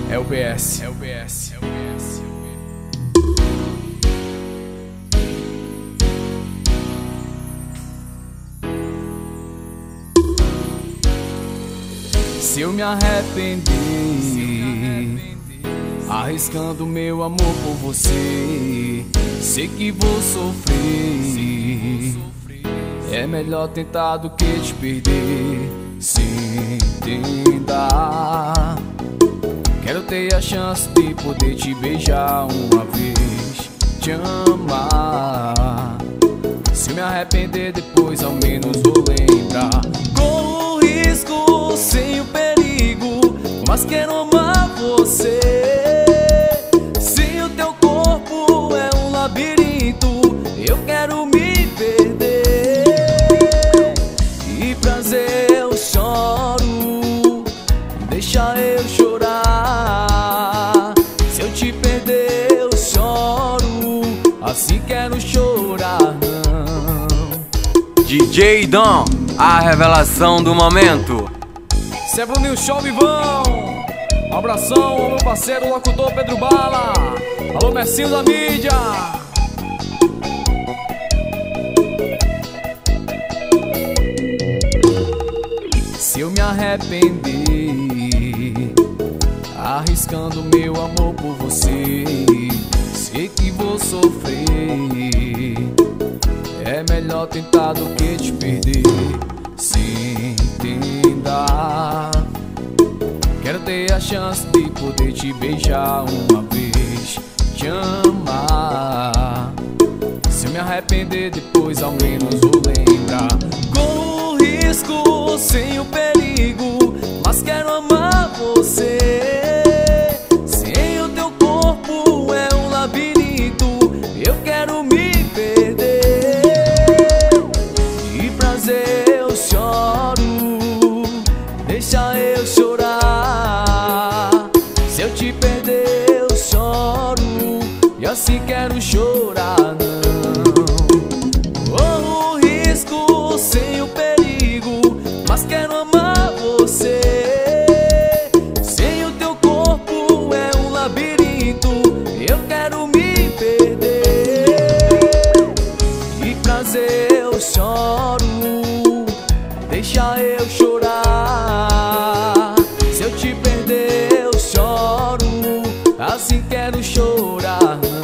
É o BS, é o BS, é o BS. Se eu me arrepender, arriscando meu amor por você, sei que vou sofrer. É melhor tentar do que te perder. Se entenda, quero ter a chance de poder te beijar uma vez, te amar. Se eu me arrepender depois, ao menos vou lembrar. Corro o risco sem o perigo, mas quero amar você. Se o teu corpo é um labirinto, eu quero me perder. E prazer eu choro, deixa eu chorar. Se eu te perder eu choro, assim quero chorar não. DJ Dom, a revelação do momento. Cê é Bruninho Show Vivão. Um abração ao meu parceiro locutor Pedro Bala. Alô, Mercinho da mídia. Se eu me arrepender, arriscando meu amor por você, sei que vou sofrer. É melhor tentar do que te perder. Se entenda, quero ter a chance de poder te beijar uma vez, te amar. Se eu me arrepender depois, ao menos vou lembrar. Corro o risco sem o perigo, mas quero amar você. Sem o teu corpo é um labirinto, eu quero me perder. De prazer eu choro, deixa eu chorar. Se eu te perder eu choro, e assim quero chorar não. Corro o risco sem o perigo, mas quero amar você. Sem o teu corpo é um labirinto, eu quero me perder. De prazer eu choro, deixa eu chorar. Se eu te perder eu choro, assim quero chorar não.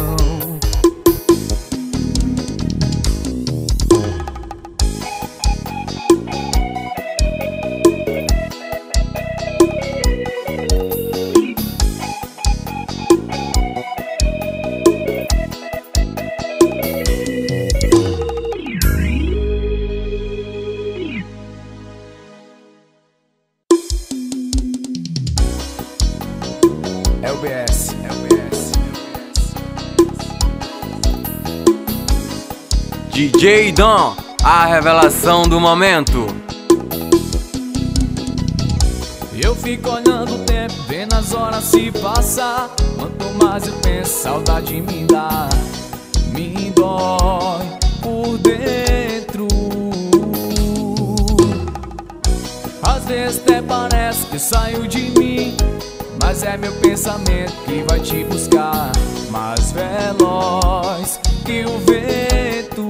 É o BS, é o BS, é o BS. DJ Dom, a revelação do momento. Eu fico olhando o tempo, vendo as horas se passar. Quanto mais eu penso, saudade me dá, me dói por dentro. Às vezes até parece que saiu de mim, mas é meu pensamento que vai te buscar, mais veloz que o vento.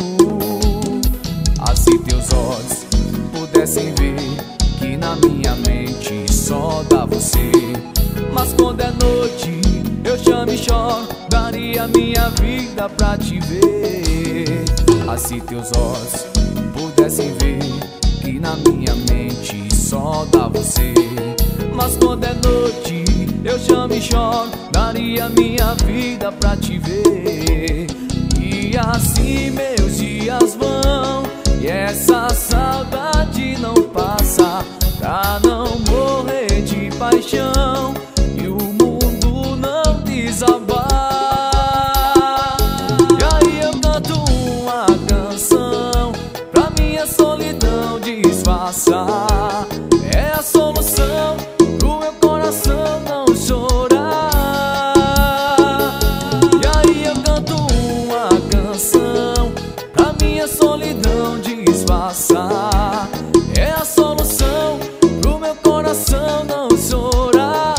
Assim teus olhos pudessem ver que na minha mente só dá você. Mas quando é noite eu chamo e choro, daria minha vida pra te ver. Assim teus olhos pudessem ver que na minha mente só dá você. Mas quando é noite eu chamo e choro, daria minha vida pra te ver. E assim meus dias vão, e essa saudade não passa, pra não morrer de paixão e o mundo não desabar. E aí eu canto uma canção pra minha solidão disfarçar. É a solução pro meu coração não chorar. E aí eu canto uma canção pra minha solidão disfarçar. É a solução pro meu coração não chorar.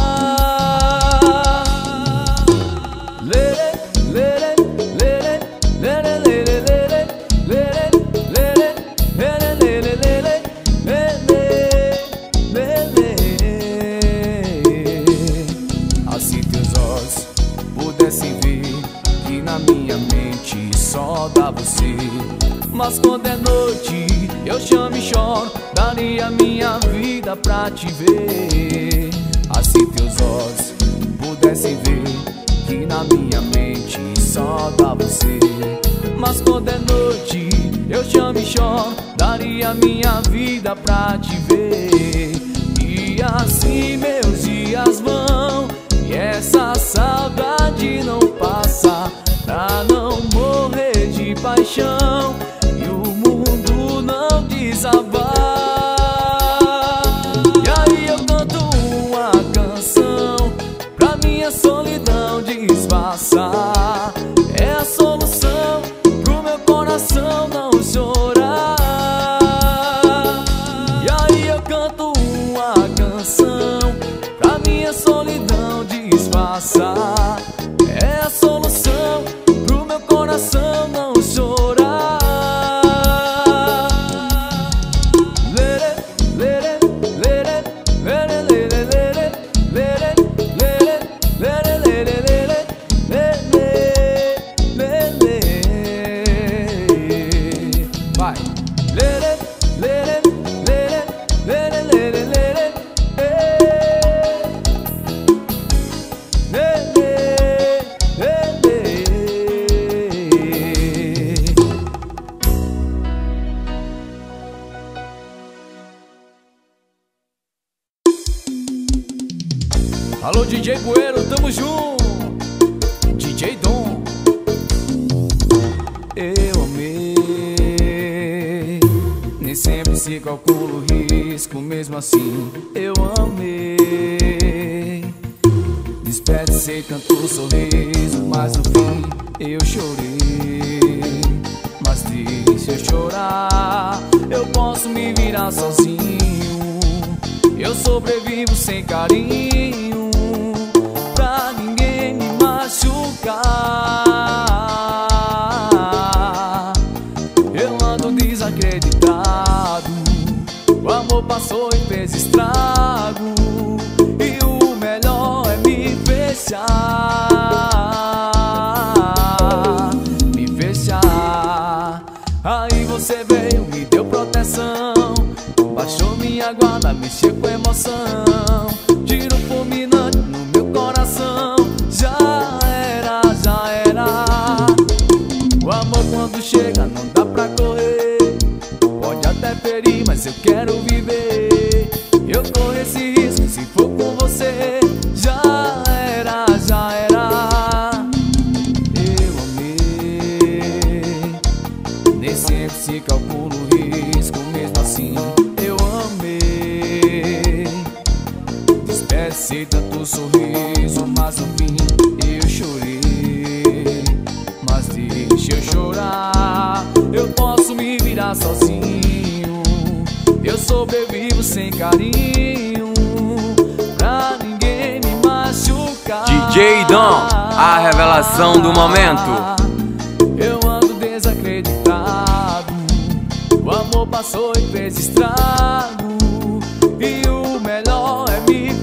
vida pra te ver. Assim teus olhos pudessem ver que na minha mente só dá você. Mas quando é noite eu chamo e choro, daria minha vida pra te ver. E assim meus dias vão e essa saudade não passa, pra não morrer de paixão e o mundo não desabar. E aí eu canto uma canção pra minha solidão disfarçar. É a solução pro meu coração não chorar. E aí eu canto uma canção pra minha solidão disfarçar. É a solução pro meu coração não chorar. Vai. Alô, DJ Bueiro, tamo junto. DJ Dom. Eu amei, nem sempre se calcula o risco, mesmo assim eu amei. Desperdicei tanto sorriso, mas no fim eu chorei. Mas se eu chorar, eu posso me virar sozinho. Eu sobrevivo sem carinho, pra ninguém me machucar. Eu ando desacreditado, o amor passou e fez estrago. E o melhor é me fechar, me fechar. Aí você veio, me deu proteção, baixou minha guarda, mexeu com emoção. Tiro fulminante no meu coração. Já era, já era. O amor quando chega não dá pra correr. Pode até ferir, mas eu quero viver. Eu corro esse risco se for com você. Já era, já era. Eu amei, nem sempre se calcula o risco, mesmo assim eu amei. Desperdicei tanto sorriso, mas no fim eu chorei. Mas deixa eu chorar, eu posso me virar sozinho. Eu sobrevivo sem carinho, pra ninguém me machucar. DJ Dom, a revelação do momento. Eu ando desacreditado, o amor passou e fez estrago. E o melhor é me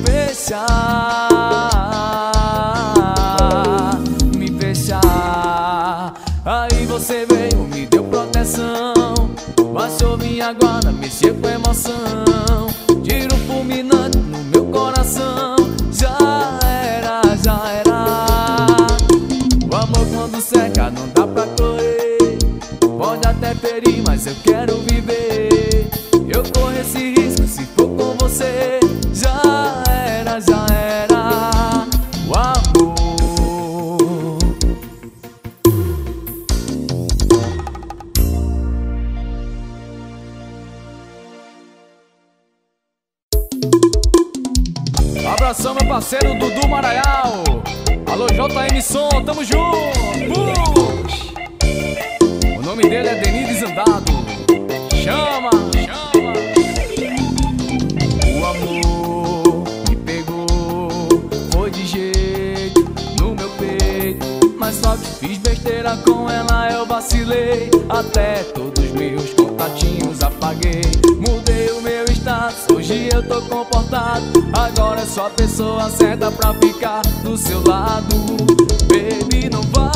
fechar, me fechar. Aí você veio, me deu proteção, baixou minha guarda, mexeu com emoção. Tiro fulminante no meu coração. Já era, já era. O amor quando seca não dá pra correr. Pode até ferir, mas eu quero viver. Eu corro esse risco se for com você. Já era, já era. O amor. Abração, meu parceiro Dudu Maraial. Alô, JM Som, tamo junto. Push. O nome dele é Denis Andado. Chama, chama. O amor me pegou, foi de jeito no meu peito. Mas só que fiz besteira com ela, eu vacilei. Até todos meus contatinhos apaguei. Mudei o meu status, hoje eu tô comportado. Agora é só a pessoa certa pra ficar do seu lado. Baby, não vá,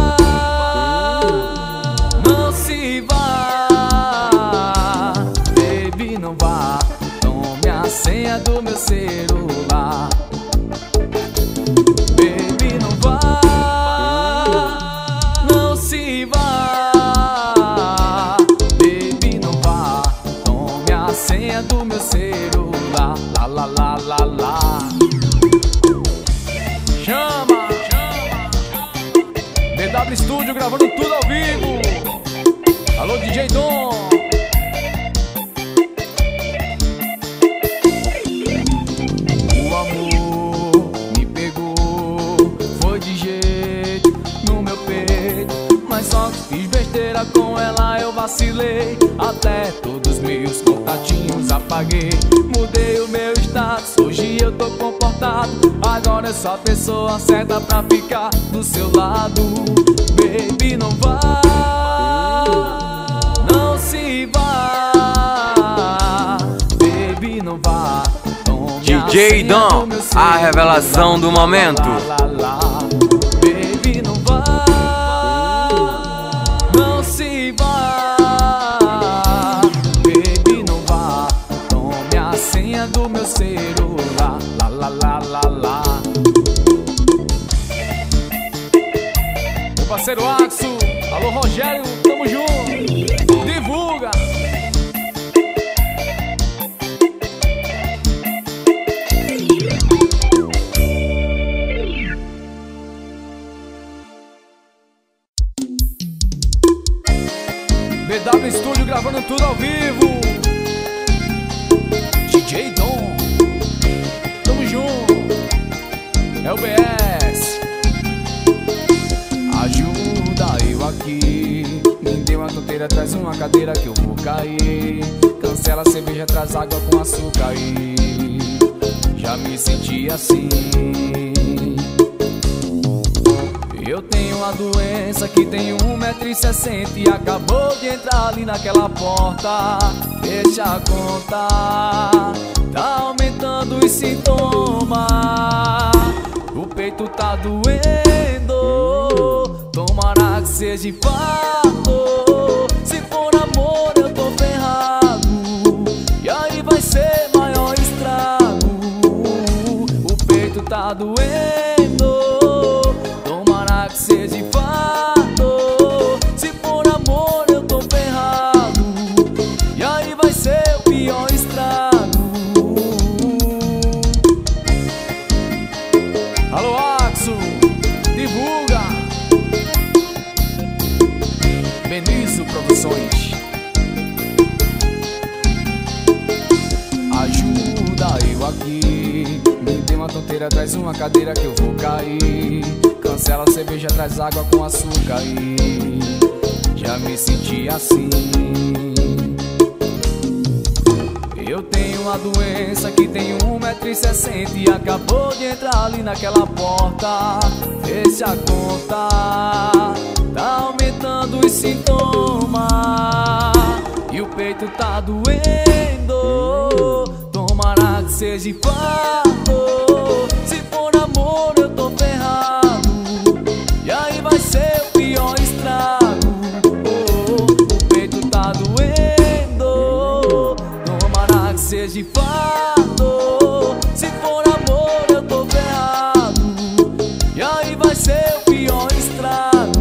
não se vá. Baby, não vá, tome a senha do meu celular. Baby, não vá, não se vá. Baby, não vá, tome a senha do meu celular. Lá, lá, lá, lá, lá. Chama, BW Studio gravando tudo ao vivo. Alô, DJ Dom. O amor me pegou, foi de jeito no meu peito, mas só que fiz besteira com ela, eu vacilei. Até todos meus contatinhos apaguei. Mudei o meu status, hoje eu tô comportado. Agora é só a pessoa certa pra ficar do seu lado. Baby, não vá, não se vá. Baby, não vá. DJ Dom, a revelação do momento. Baby, não vá, não se vá. Baby, não vá, tome a senha do meu celular. Lá, lá, lá, lá, lá. Meu parceiro Axo, alô Rogério, tamo junto. Divulga. BW Studio gravando tudo ao vivo. DJ Dom, tamo junto. LBS, ajuda eu aqui. Me deu uma tonteira, traz uma cadeira que eu vou cair. Cancela a cerveja, traz água com açúcar aí. Já me senti assim. Eu tenho uma doença que tem 1,60 m e acabou de entrar ali naquela porta. Deixa a conta, tá aumentando os sintomas. O peito tá doendo, tomara que seja infarto. Se for amor eu tô ferrado, e aí vai ser maior estrago. O peito tá doendo, que seja infarto. Se for amor eu tô ferrado, e aí vai ser o pior estrago. Alô Axo, divulga. Benício Produções, ajuda eu aqui. Me dê uma tonteira, traz uma cadeira que eu vou cair. Cancela a cerveja, traz água com açúcar aí. Já me senti assim. Eu tenho uma doença que tem 1,60 m e acabou de entrar ali naquela porta. Fecha a conta, tá aumentando os sintomas. E o peito tá doendo, tomara que seja infarto. Se for amor eu tô ferrado, e aí vai ser o pior estrago. O peito tá doendo, tomara que seja infarto. Se for amor eu tô ferrado, e aí vai ser o pior estrago.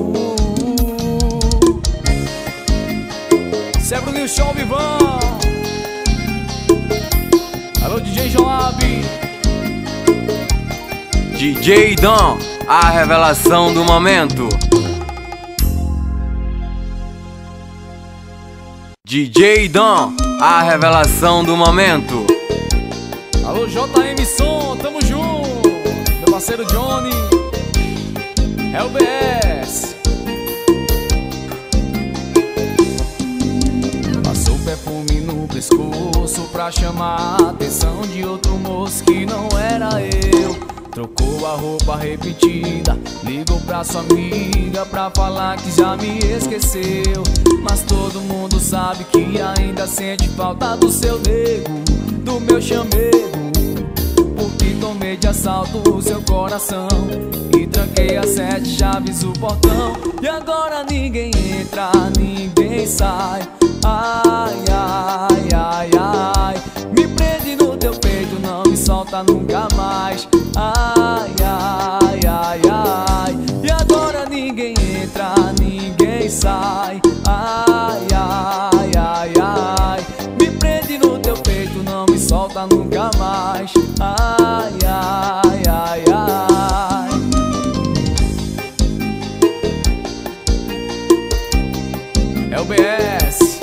Cebro New Show Vivão. Alô DJ Joab. DJ Dom, a revelação do momento. DJ Dom, a revelação do momento. Alô JM Som, tamo junto. Meu parceiro Johnny, LBS. Passou perfume no pescoço pra chamar a atenção de outro moço que não era eu. Trocou a roupa repetida, ligou pra sua amiga pra falar que já me esqueceu. Mas todo mundo sabe que ainda sente falta do seu nego, do meu chamego. Porque tomei de assalto o seu coração e tranquei as 7 chaves o portão. E agora ninguém entra, ninguém sai. Ai, ai, ai, ai. Me prende no não me solta nunca mais. Ai, ai, ai, ai. E agora ninguém entra, ninguém sai. Ai, ai, ai, ai. Me prende no teu peito, não me solta nunca mais. Ai, ai, ai, ai. É o BS.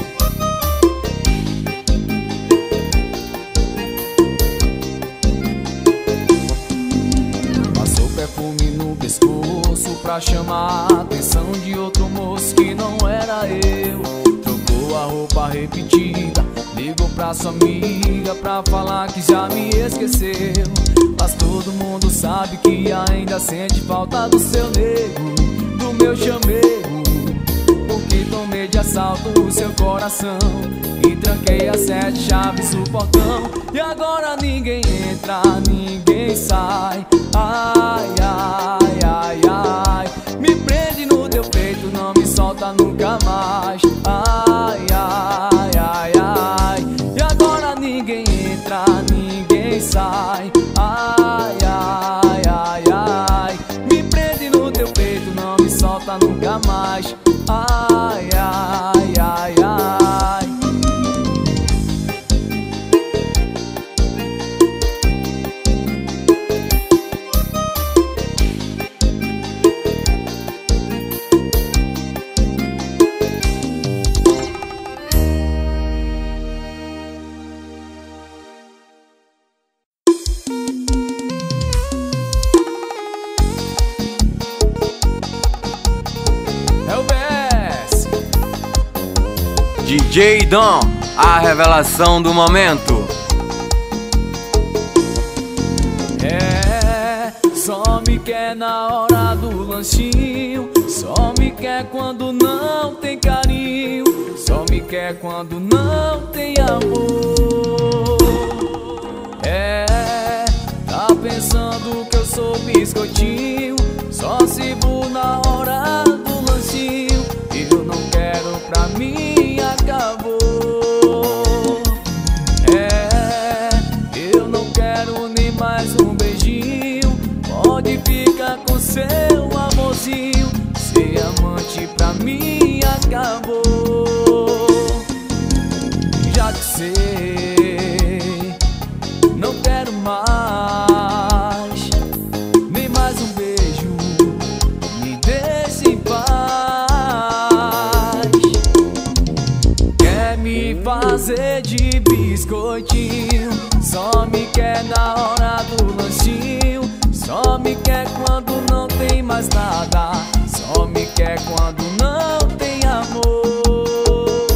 Passou perfume no pescoço pra chamar a atenção de outro moço que não era eu. Trocou a roupa repetida, ligou pra sua amiga pra falar que já me esqueceu. Mas todo mundo sabe que ainda sente falta do seu nego, do meu chamego. Porque tomei de assalto o seu coração e tranquei as 7 chaves do portão. E agora ninguém entra, ninguém sai. Ai, ai, ai, ai. Me prende no teu peito, não me solta nunca mais. Ai, ai, ai, ai. E agora ninguém entra, ninguém sai. Ai, ai, ai, ai. Me prende no teu peito, não me solta nunca mais. Ai, ai, ai, ai. DJ Dom, a revelação do momento. É, só me quer na hora do lanchinho, só me quer quando não tem carinho, só me quer quando não tem amor. É, tá pensando que eu sou biscoitinho, só sirvo na hora do lanchinho. Eu não quero pra mim, acabou. É, eu não quero nem mais um beijinho. Pode ficar com seu amorzinho, ser amante pra mim, acabou. Já te sei, não quero mais nem mais um beijo, me deixe em paz. Quer me fazer de biscoitinho, só me quer na hora do lanchinho, só me quer quando não tem mais nada, só me quer quando não tem amor.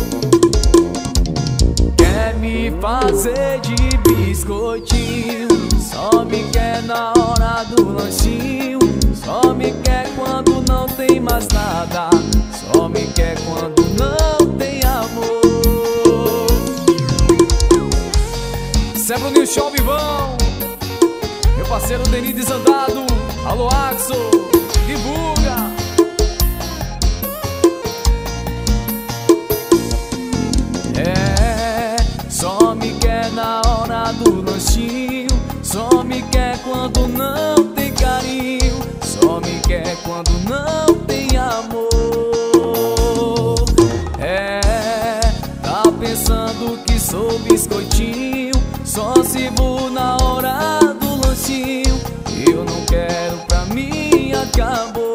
Quer me fazer de biscoitinho, só me quer na hora do lanchinho, só me quer quando não tem mais nada, só me quer quando não tem amor. Isso é Bruninho Show Vivão, meu parceiro Denis Desandado. Alô Axo, divulga. É, só me quer na hora do lanchinho, só me quer quando não tem carinho, só me quer quando não tem amor. É, tá pensando que sou biscoitinho, só sirvo na hora do lanchinho. Eu não quero pra mim, acabou.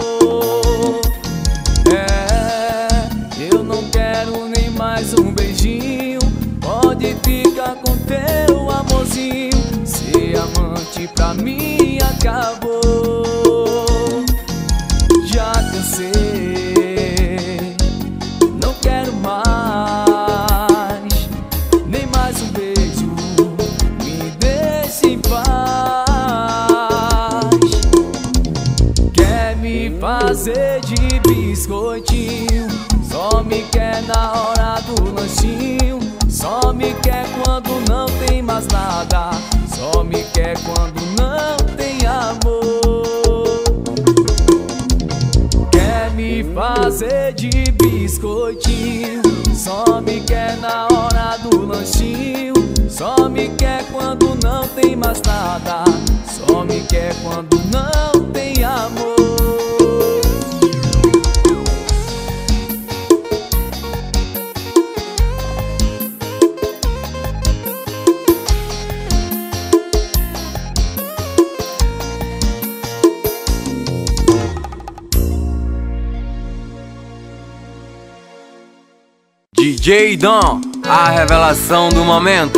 É, eu não quero nem mais um beijinho. Pode ficar com teu amorzinho, ser amante pra mim, acabou. Já cansei, não quero mais nem mais um beijo, me deixe em paz. Quer me fazer de biscoitinho, só me quer na hora do lanchinho, só me quer quando não tem mais nada, só me quer quando não tem amor. Quer me fazer de biscoitinho, só me quer na hora do lanchinho, Só me quer quando não tem mais nada. Só me quer quando não tem amor. DJ Dom, a revelação do momento.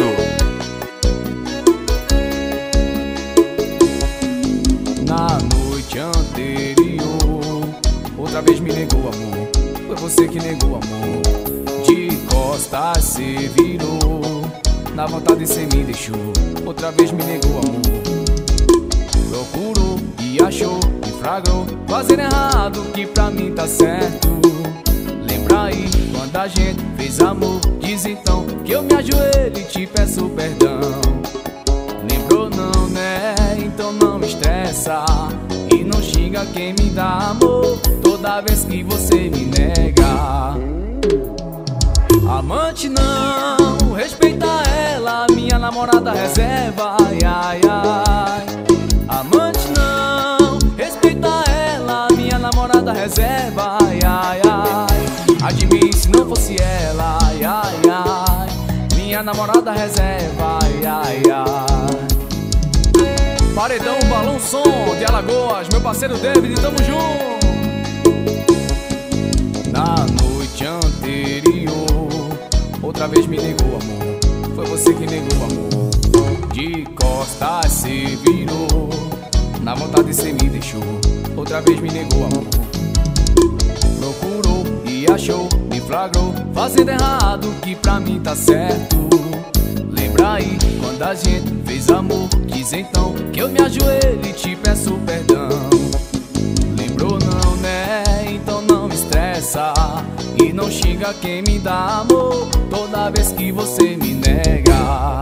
Na noite anterior, outra vez me negou amor. Foi você que negou amor. De costas cê virou, na vontade cê me deixou. Outra vez me negou amor. Procurou e achou, me flagrou, fazendo errado que pra mim tá certo. Lembra aí quando a gente fez amor? Diz então que eu me ajoelho e te peço perdão. Lembrou não, né? Então não me estressa e não xinga quem me dá amor toda vez que você me nega. Amante não, respeita ela, minha namorada reserva. Ai, ai, ai. Amante não, respeita ela, minha namorada reserva. Ai, ai, ai. Ai de mim se não fosse ela. Ai, ai, ai. Minha namorada reserva. Ai, ai, ai. Paredão, Balão Som de Alagoas, meu parceiro David, tamo junto. Na noite anterior, outra vez me negou amor. Foi você que negou amor. De costas cê virou, na vontade cê me deixou. Outra vez me negou amor. Procurou e achou, me flagrou, fazendo errado que pra mim tá certo. Lembra aí quando a gente fez amor? Diz então que eu me ajoelho e te peço perdão. Lembrou não, né? Então não me estressa e não xinga quem me dá amor toda vez que você me nega.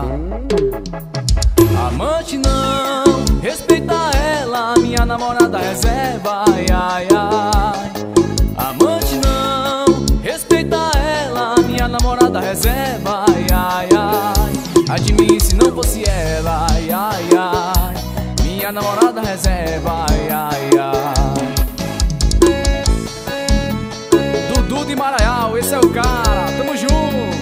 Amante não, respeita ela, minha namorada reserva. Ai, ai, ai. Amante não, respeita ela, minha namorada reserva. Ai, ai, ai. Ai de mim se não fosse ela. Ai, ai, ai. Minha namorada reserva. Ai, ai, ai. Dudu de Maraial, esse é o cara, tamo junto.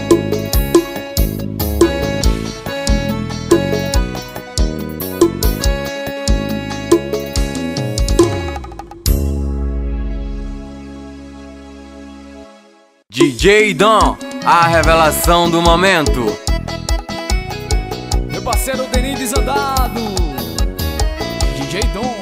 DJ Dom, a revelação do momento. Meu parceiro Denis Desandado, DJ Dom.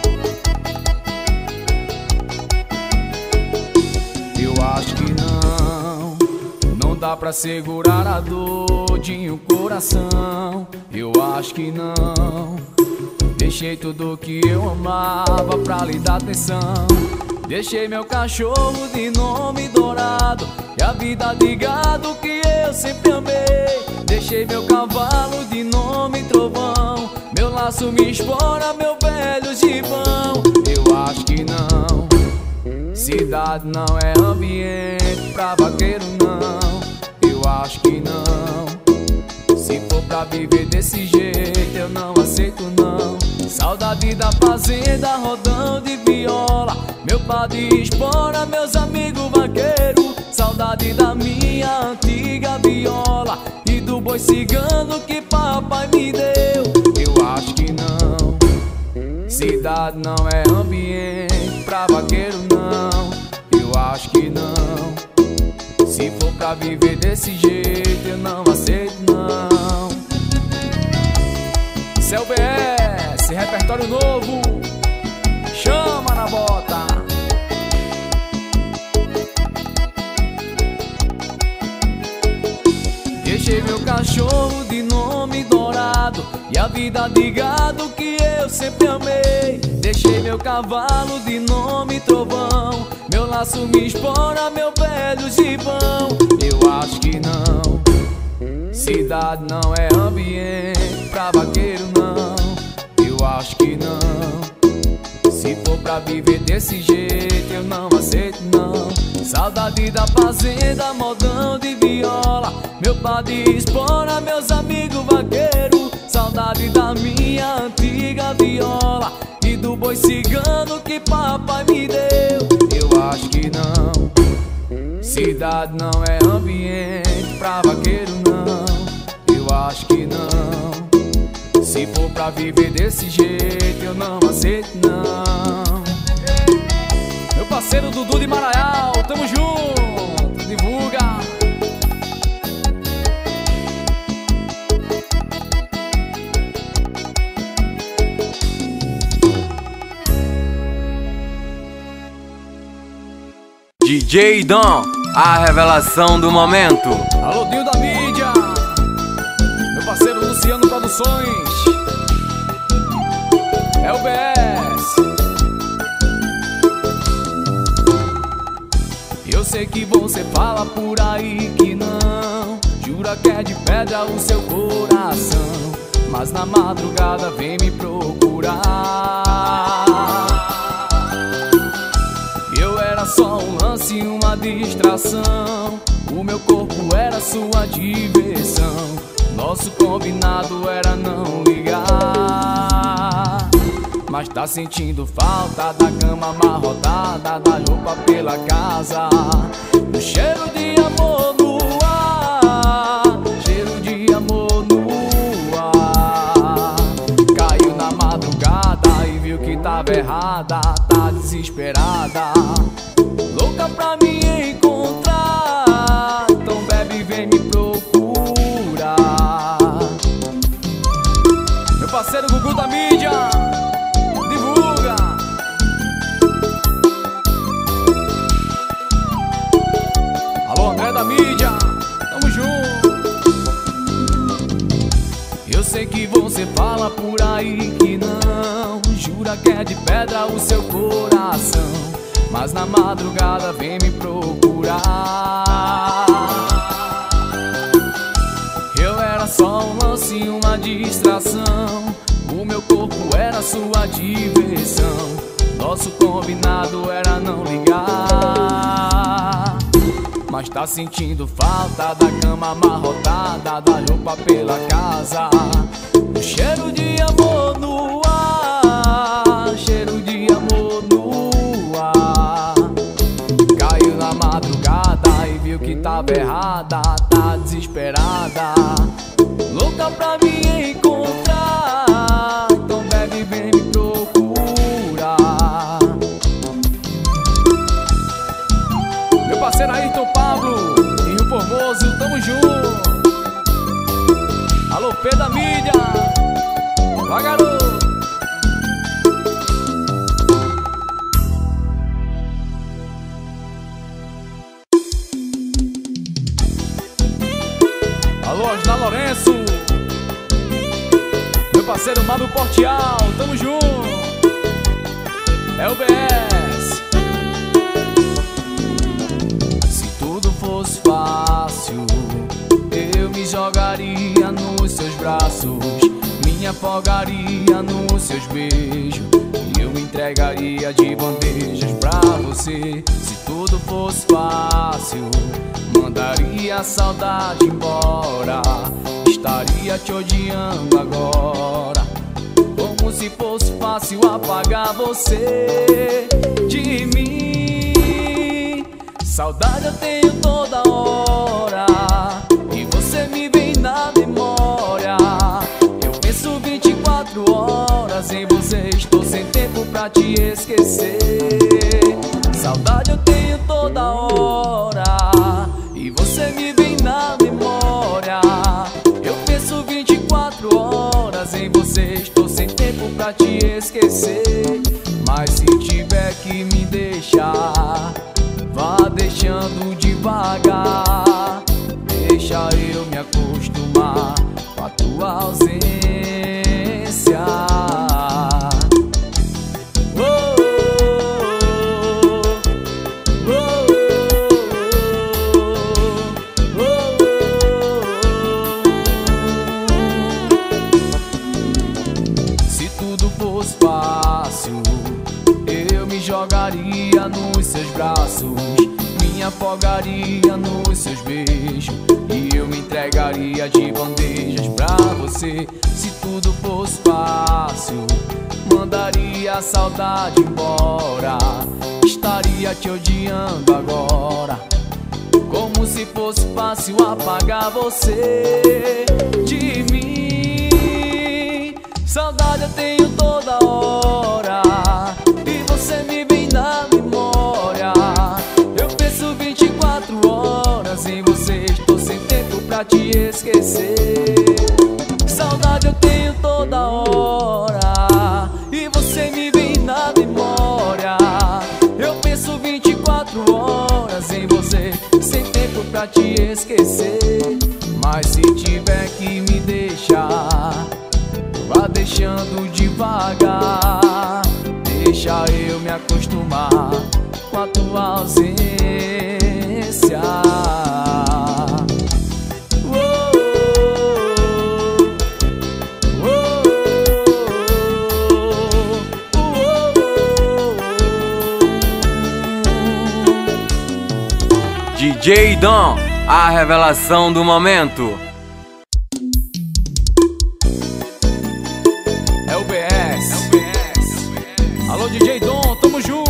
Eu acho que não dá pra segurar a dor de um coração. Eu acho que não. Deixei tudo que eu amava pra lhe dar atenção. Deixei meu cachorro de nome Dourado e a vida de gado que eu sempre amei. Deixei meu cavalo de nome Trovão, meu laço me espora, meu velho gibão. Eu acho que não. Cidade não é ambiente pra vaqueiro não. Eu acho que não. Se for pra viver desse jeito eu não aceito não. Saudade da fazenda, rodão de viola, meu padre espora, meus amigos vaqueiros. Saudade da minha antiga viola e do boi cigano que papai me deu. Eu acho que não. Cidade não é ambiente pra vaqueiro não. Eu acho que não. Se for pra viver desse jeito eu não aceito não. Céu BS, repertório novo, chama na bota. Deixei meu cachorro de nome Dourado e a vida de gado que eu sempre amei. Deixei meu cavalo de nome Trovão, meu laço me espora, meu velho gibão. Eu acho que não. Cidade não é ambiente pra vaqueiro não. Eu acho que não. Se for pra viver desse jeito eu não aceito não. Saudade da fazenda, modão de viola, meu padre espora, meus amigos vaqueiros. Saudade da minha antiga viola e do boi cigano que papai me deu. Eu acho que não, cidade não é ambiente pra vaqueiro não. Eu acho que não, se for pra viver desse jeito eu não aceito não. Meu parceiro Dudu de Maraial, tamo junto, divulga. DJ Dom, a revelação do momento. Alô, Dinho da mídia, meu parceiro Luciano Produções, é o BS. Eu sei que você fala por aí que não, jura que é de pedra o seu coração, mas na madrugada vem me procurar. Eu era só um lance, uma distração, o meu corpo era sua diversão, nosso combinado era não ligar. Mas tá sentindo falta da cama amarrotada, da roupa pela casa, do cheiro de amor no ar, cheiro de amor no ar. Caiu na madrugada e viu que tava errada, tá desesperada, louca pra me encontrar. Então bebe e vem me procurar. Meu parceiro Gugu da mídia, divulga. Alô, André da mídia, tamo junto. Eu sei que você fala por aí que não, jura que é de pedra o seu coração, mas na madrugada vem me procurar. Eu era só um lance, uma distração, o meu corpo era sua diversão, nosso combinado era não ligar. Mas tá sentindo falta da cama amarrotada, da roupa pela casa, do cheiro de amor no ar, cheiro de amor no ar. Caiu na madrugada e viu que tava errada, tá desesperada, louca pra me encontrar. Então bebe e vem me procurar. Meu parceiro Ayrton Pablo e Rio Formoso, tamo junto. Alô, P da mídia, vai garoto. Alô, Osnar Lourenço, meu parceiro Mábio Portial, tamo junto, é o BS. Se tudo fosse fácil, eu me jogaria nos seus braços, me afogaria nos seus beijos, e eu me entregaria de bandejas pra você. Se tudo fosse fácil, mandaria a saudade embora, estaria te odiando agora, como se fosse fácil apagar você de mim. Saudade eu tenho toda hora e você me vem na memória. Eu penso 24 horas em você, estou sem tempo pra te esquecer. Saudade eu tenho toda hora e você me vem na memória. Eu penso 24 horas em você, estou sem tempo pra te esquecer. Mas se tiver que me deixar, vá deixando devagar, deixa eu me acostumar com a tua ausência. Jogaria nos seus braços, me me afogaria nos seus beijos e eu me entregaria de bandejas pra você. Se tudo fosse fácil, mandaria a saudade embora. Estaria te odiando agora, como se fosse fácil apagar você de mim. Saudade eu tenho toda hora e você me vem na memória. Eu penso 24 horas em você, estou sem tempo pra te esquecer. Saudade eu tenho toda hora e você me vem na memória. Eu penso 24 horas em você, sem tempo pra te esquecer. Mas se tiver que me deixar, vá deixando devagar. Deixa eu me acostumar com a tua ausência. DJ Dom, a revelação do momento. É o BS. Alô DJ Dom, tamo junto.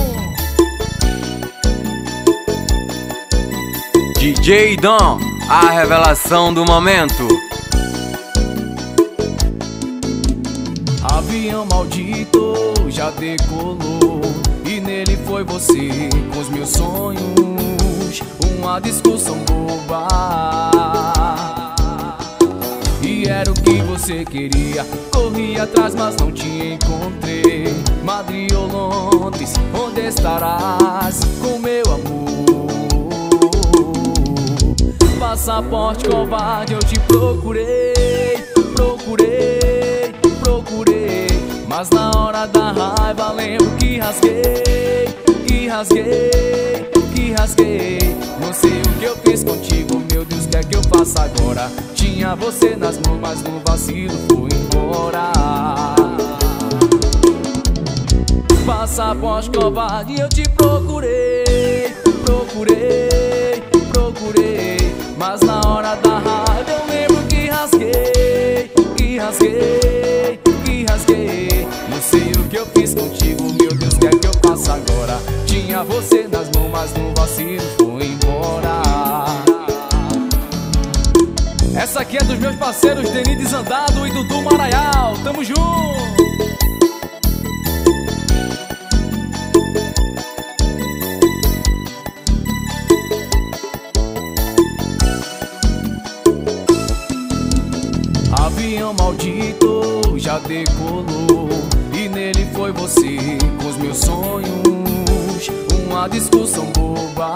DJ Dom, a revelação do momento. Avião maldito já decolou e nele foi você com os meus sonhos. Uma discussão boba e era o que você queria. Corri atrás mas não te encontrei. Madrid ou Londres, onde estarás com meu amor? Passaporte covarde eu te procurei, procurei, procurei, mas na hora da raiva lembro que rasguei, que rasguei, que rasguei. Não sei o que eu fiz contigo, meu Deus, o que é que eu faço agora? Tinha você nas mãos, mas no vacilo fui embora. Passaporte covarde eu te procurei, procurei, procurei, mas na hora da raiva eu lembro que rasguei, que rasguei, que rasguei. Não sei o que eu fiz contigo, meu Deus, o que é que eu faço agora? Tinha você nas mãos, mas no vacilo fui embora. Essa aqui é dos meus parceiros Denis Desandado e Dudu Maraial. Tamo junto! Avião maldito já decolou e nele foi você com os meus sonhos. Uma discussão boba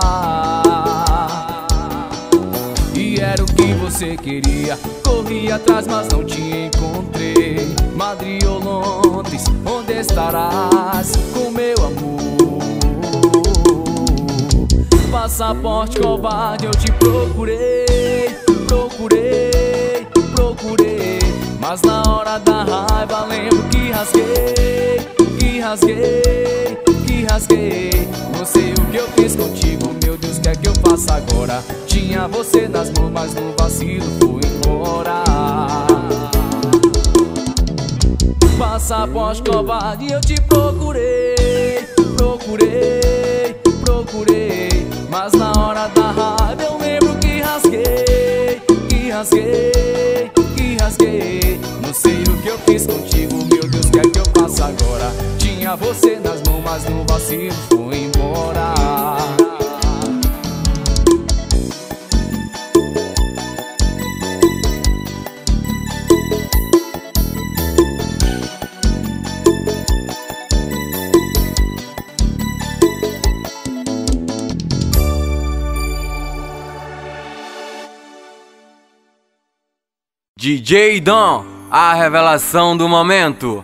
e era o que você queria. Corri atrás mas não te encontrei. Madrid ou Londres, onde estarás com meu amor? Passaporte covarde eu te procurei, procurei, procurei, mas na hora da raiva lembro que rasguei, que rasguei, que rasguei. Não sei o que eu fiz contigo, meu Deus, o que é que eu faço agora? Tinha você nas mãos, mas no vacilo fui embora. Passaporte covarde eu te procurei, procurei, procurei, mas na hora da raiva eu lembro que rasguei, que rasguei, que rasguei. Não sei o que eu fiz contigo, meu Deus, o que é que eu faço agora? Tinha você nas mãos, mas no vacilo fui embora. DJ Dom, a revelação do momento.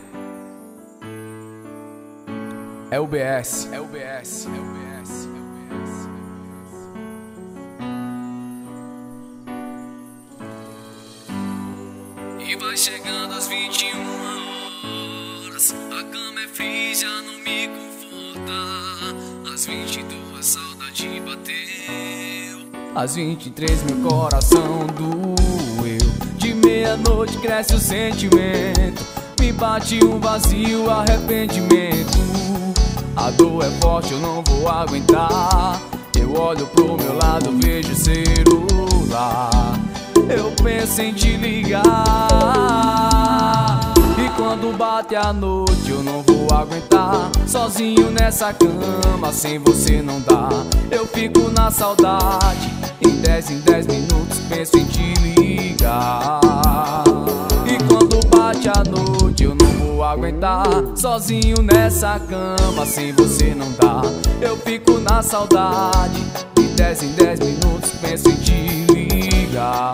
É o BS, é o BS, é o BS, é o BS. E vai chegando às 21 horas, a cama é fria, já não me conforta. Às 22 saudade bater. Às 23 meu coração doeu. De meia-noite cresce o sentimento, me bate um vazio, arrependimento. A dor é forte, eu não vou aguentar. Eu olho pro meu lado, vejo o celular. Eu penso em te ligar. E quando bate a noite eu não vou aguentar. Sozinho nessa cama, sem você não dá. Eu fico na saudade, em 10 minutos penso em te ligar. E quando bate a noite eu não vou aguentar. Sozinho nessa cama, sem você não dá. Eu fico na saudade, de 10 minutos penso em te ligar.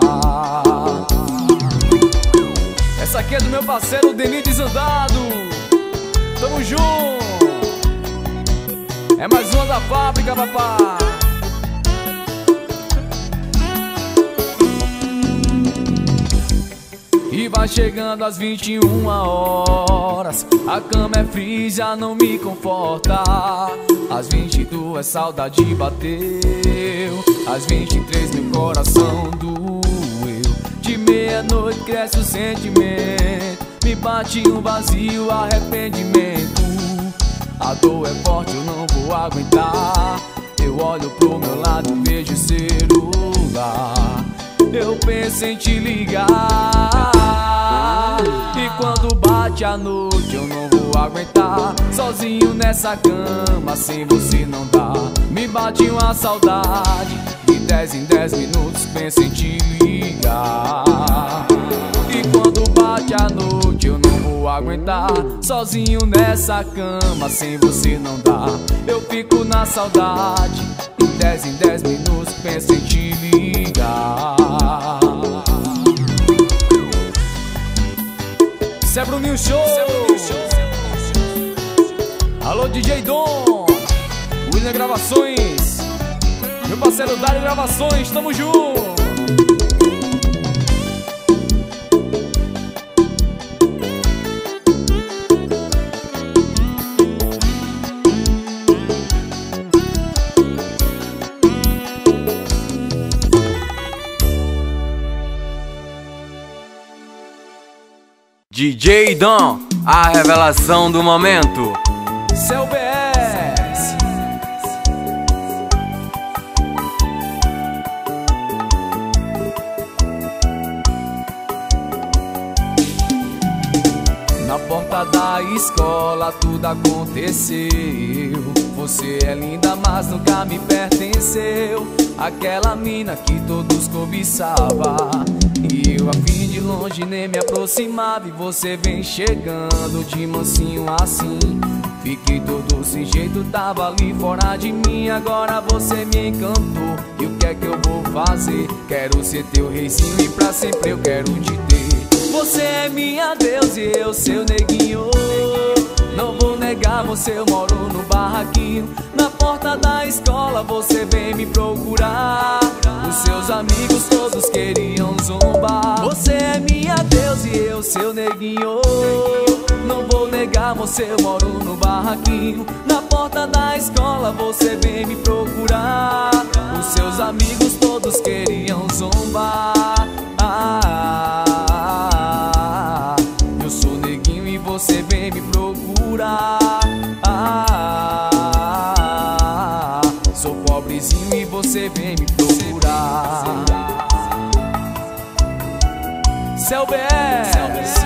Essa aqui é do meu parceiro Denis Desandado. Tamo junto. É mais uma da fábrica, papai. E vai chegando às 21 horas, a cama é fria, já não me conforta. Às 22 saudade bateu, às 23 meu coração doeu. De meia-noite cresce o sentimento, me bate um vazio, arrependimento. A dor é forte, eu não vou aguentar. Eu olho pro meu lado, vejo o celular. Eu penso em te ligar. E quando bate a noite eu não vou aguentar. Sozinho nessa cama, sem você não dá. Me bate uma saudade, de 10 minutos penso em te ligar. E quando bate a noite eu não vou aguentar. Sozinho nessa cama, sem você não dá. Eu fico na saudade, de 10 minutos penso em te ligar. Isso é Bruninho Show. Alô DJ Dom, William Gravações, meu parceiro Dário Gravações, tamo junto. DJ Dom, a revelação do momento. Seu BS. Na porta da escola tudo aconteceu. Você é linda, mas nunca me pertenceu. Aquela mina que todos cobiçavam, e eu a fim de longe nem me aproximava. E você vem chegando de mansinho assim. Fiquei todo sem jeito, tava ali fora de mim. Agora você me encantou, e o que é que eu vou fazer? Quero ser teu reizinho e pra sempre eu quero te ter. Você é minha deusa e eu seu neguinho. Não vou negar, você eu moro no barraquinho. Na porta da escola você vem me procurar. Os seus amigos todos queriam zombar. Você é minha deusa e eu seu neguinho. Não vou negar, você eu moro no barraquinho. Na porta da escola você vem me procurar. Os seus amigos todos queriam zombar. Eu sou neguinho e você vem me procurar. Sou pobrezinho e você vem me procurar. Seu BS.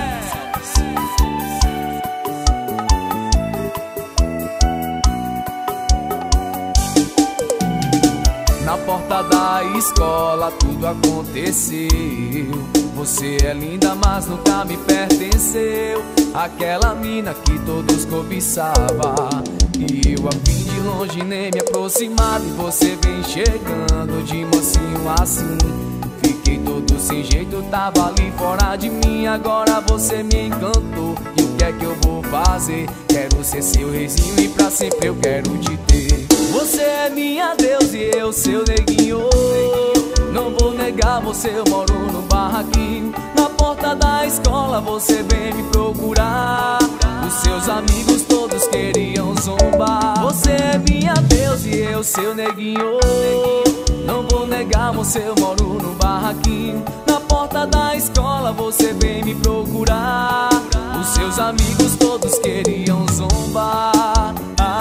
Na porta da escola tudo aconteceu. Você é linda, mas nunca me pertenceu. Aquela mina que todos cobiçavam, e eu a fim de longe nem me aproximava. E você vem chegando de mansinho assim. Fiquei todo sem jeito, tava ali fora de mim. Agora você me encantou, e o que é que eu vou fazer? Quero ser seu reizinho e pra sempre eu quero te ter. Você é minha deusa e eu seu neguinho. Não vou negar, você eu moro no barraquinho. Na porta da escola você vem me procurar. Os seus amigos todos queriam zombar. Você é minha deusa e eu seu neguinho. Não vou negar, você, eu moro no barraquinho. Na porta da escola você vem me procurar. Os seus amigos todos queriam zombar.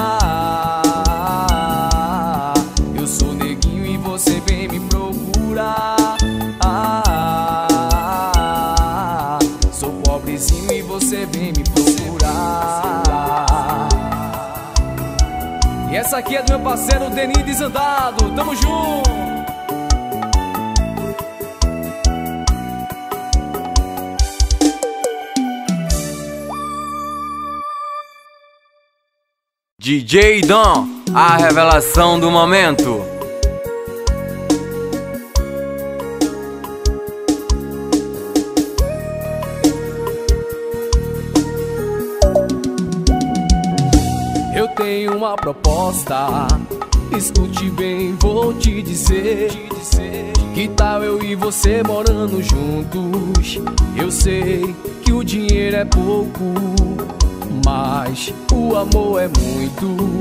Eu sou neguinho e você vem me procurar. Sou pobrezinho e você vem me procurar. E essa aqui é do meu parceiro Denis Desandado. Tamo junto! DJ Dom, a revelação do momento. Eu tenho uma proposta, escute bem, vou te dizer. Que tal eu e você morando juntos? Eu sei que o dinheiro é pouco, mas o amor é muito.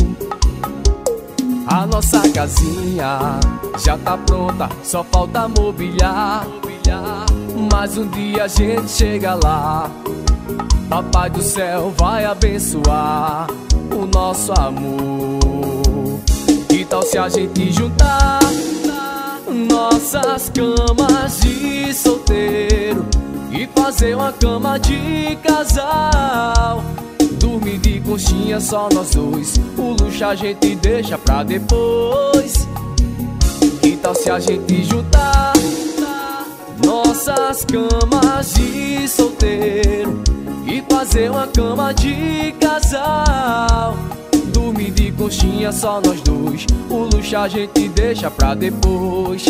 A nossa casinha já tá pronta, só falta mobiliar. Mas um dia a gente chega lá, Papai do céu vai abençoar o nosso amor. Que tal se a gente juntar nossas camas de solteiro e fazer uma cama de casal? Dormir de conchinha só nós dois, o luxo a gente deixa pra depois. Que tal se a gente juntar nossas camas de solteiro e fazer uma cama de casal? Dormir de conchinha só nós dois, o luxo a gente deixa pra depois.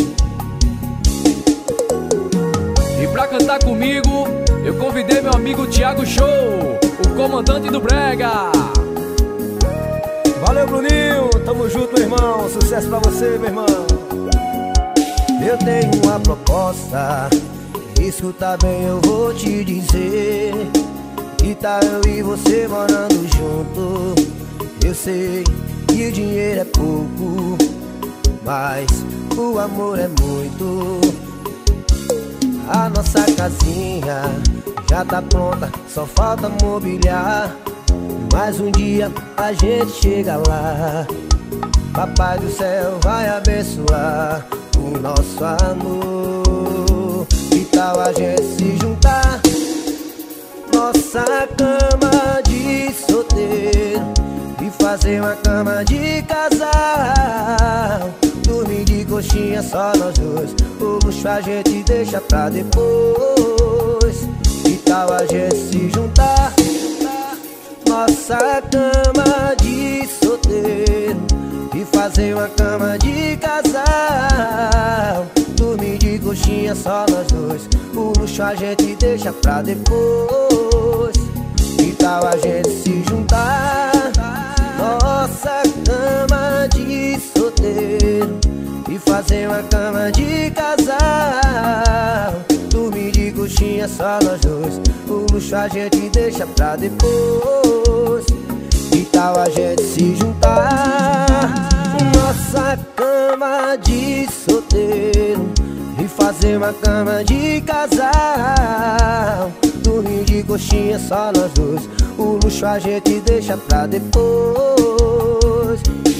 E pra cantar comigo, eu convidei meu amigo Thiago Show, o comandante do Brega. Valeu, Bruninho, tamo junto, meu irmão. Sucesso pra você, meu irmão. Eu tenho uma proposta, escuta bem, eu vou te dizer. Que tal eu e você morando junto? Eu sei que o dinheiro é pouco, mas o amor é muito. A nossa casinha já tá pronta, só falta mobiliar. Mas um dia a gente chega lá, Papai do céu vai abençoar o nosso amor. Que tal a gente se juntar nossa cama de solteiro e fazer uma cama de casal? Dormir de coxinha só nós dois, o luxo a gente deixa pra depois. Que tal a gente se juntar nossa cama de solteiro e fazer uma cama de casal? Dormir de coxinha só nós dois, o luxo a gente deixa pra depois. Que tal a gente se juntar nossa cama de solteiro e fazer uma cama de casal? Dormir de coxinha só nós dois, o luxo a gente deixa pra depois. Que tal a gente se juntar nossa cama de solteiro e fazer uma cama de casal? Dormir de coxinha só nós dois, o luxo a gente deixa pra depois.